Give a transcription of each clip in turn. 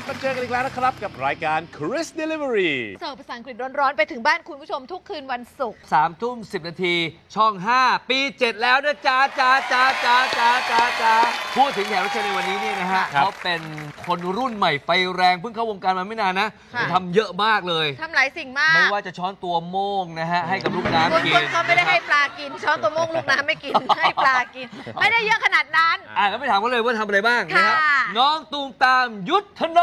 มาเจอกันอีกแล้วนะครับกับรายการ Chris Delivery เสิร์ฟภาษาอังกฤษร้อนๆไปถึงบ้านคุณผู้ชมทุกคืนวันศุกร์ 3 ทุ่ม 10 นาทีช่อง 5 ปี 7 แล้วนะจ๊ะพูดถึงแขกรับเชิญในวันนี้เนี่ยนะฮะเขาเป็นคนรุ่นใหม่ไฟแรงเพิ่งเข้าวงการมาไม่นานนะทำเยอะมากเลยทำหลายสิ่งมากไม่ว่าจะช้อนตัวโม่งนะฮะให้กับลูกน้ำกินเขาไม่ได้ให้ปลากินช้อนตัวโม่งลูกน้ำไม่กินให้ปลากินไม่ได้เยอะขนาดนั้นก็ไปถามเขาเลยว่าทำอะไรบ้างนะครับน้องตูมตามยุทธน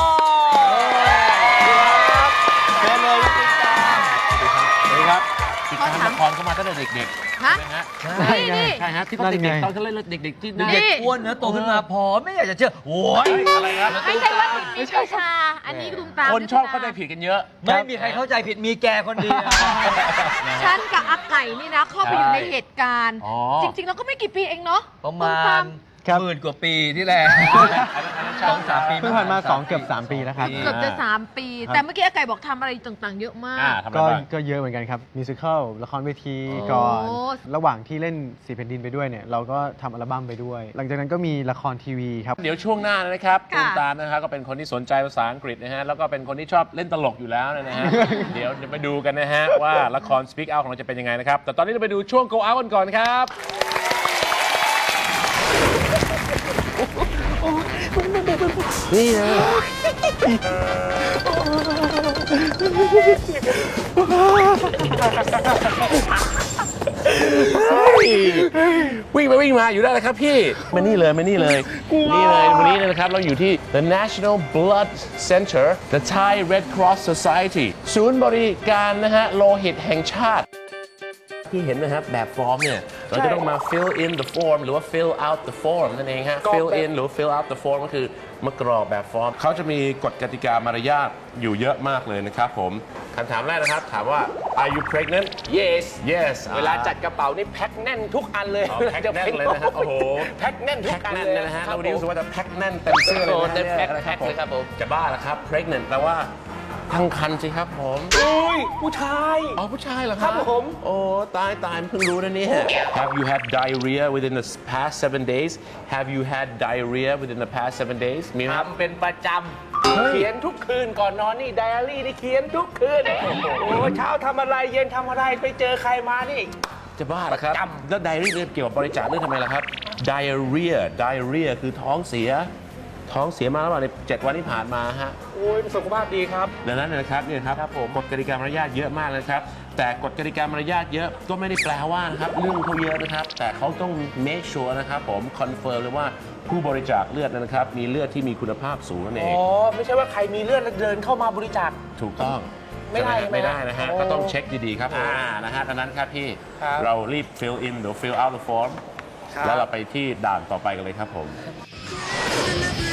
รเชิญเลยน้องตูมตามสวัสดีครับติดตามละครเข้ามาตั้งแต่เด็กๆใช่ไหมฮะใช่ฮะที่เขาเด็กๆตอนเขาเล่นเด็กๆที่เด็กอ้วนนะโตขึ้นมาผอมไม่อยากจะเชื่อโอ้ยอะไรครับไม่ใช่ว่าไม่ใช่ชาอันนี้ตูมตามคนชอบเข้าใจผิดกันเยอะไม่มีใครเข้าใจผิดมีแกคนเดียวฉันกับอาไก่นี่นะเข้าไปอยู่ในเหตุการณ์จริงๆแล้วก็ไม่กี่ปีเองเนาะประมาณ10,000 กว่าปีที่แล้ว2-3 ปีเพิ่งผ่านมา2 เกือบ 3 ปีแล้วครับเกือบจะ3 ปีแต่เมื่อกี้อาไก่บอกทำอะไรต่างๆเยอะมากก็เยอะเหมือนกันครับมิวสิคัลละครเวทีก่อนระหว่างที่เล่น4 แผ่นดินไปด้วยเนี่ยเราก็ทำอัลบั้มไปด้วยหลังจากนั้นก็มีละครทีวีครับเดี๋ยวช่วงหน้านะครับตูมตามนะครับก็เป็นคนที่สนใจภาษาอังกฤษนะฮะแล้วก็เป็นคนที่ชอบเล่นตลกอยู่แล้วนะฮะเดี๋ยวจะไปดูกันนะฮะว่าละคร Speak Out ของเราจะเป็นยังไงนะครับแต่ตอนนี้เราไปดูช่วง Go Out กันก่อนครับนี่นะวิ่งไปวิ่งมาอยู่ได้เลยครับพี่มานี่เลยวันนี้นะครับเราอยู่ที่ The National Blood Center The Thai Red Cross Society ศูนย์บริการนะฮะโลหิตแห่งชาติที่เห็นนะครับแบบฟอร์มเนี่ยเราจะต้องมา fill in the form หรือว่า fill out the form นั่นเองฮะ fill in หรือ fill out the form ก็คือมากรอกแบบฟอร์มเขาจะมีกฎกติกามารยาทอยู่เยอะมากเลยนะครับผมคำถามแรกนะครับถามว่า Are you pregnant Yes เวลาจัดกระเป๋านี่แพ็คแน่นทุกอันเลยแพ็คแน่นเลยนะฮะโอ้โหแพ็คแน่นทุกอันเลยนะฮะเรารู้สึกว่าจะแพ็คแน่นเต็มเสื้อเลยนะแพ็คเลยครับผมจะบ้าแล้วครับ pregnant แปลว่าตั้งครรภ์สิครับผมผู้ชายผู้ชายเหรอครับผมโอ้ตายเพิ่งรู้นะเนี่ย Have you had diarrhea within the past 7 days Have you had diarrhea within the past 7 days มีไหมทำเป็นประจำเขียนทุกคืนก่อนนอนนี่ไดอารี่นี่เขียนทุกคืนโอ้เช้าทำอะไรเย็นทำอะไรไปเจอใครมานี่จะบ้าเหรอครับแล้วไดอารี่เกี่ยวกับบริจาคเรื่องทำไมล่ะครับ diarrhea คือท้องเสียมาแล้วใน7 วันที่ผ่านมาฮะโอ้ยสุขภาพดีครับดังนั้นนะครับเนี่ยครับผมกฎกติกามารยาทเยอะมากเลยครับแต่กฎกติกามารยาทเยอะก็ไม่ได้แปลว่านะครับเรื่องเขาเยอะนะครับแต่เขาต้อง make sure นะครับผม confirm เลยว่าผู้บริจาคเลือดนะครับมีเลือดที่มีคุณภาพสูงนั่นเองไม่ใช่ว่าใครมีเลือดแล้วเดินเข้ามาบริจาคถูกต้องไม่ได้นะฮะก็ต้องเช็คดีๆครับนะฮะดังนั้นครับพี่เรารีบ fill in หรือ fill out the form แล้วเราไปที่ด่านต่อไปกันเลยครับผม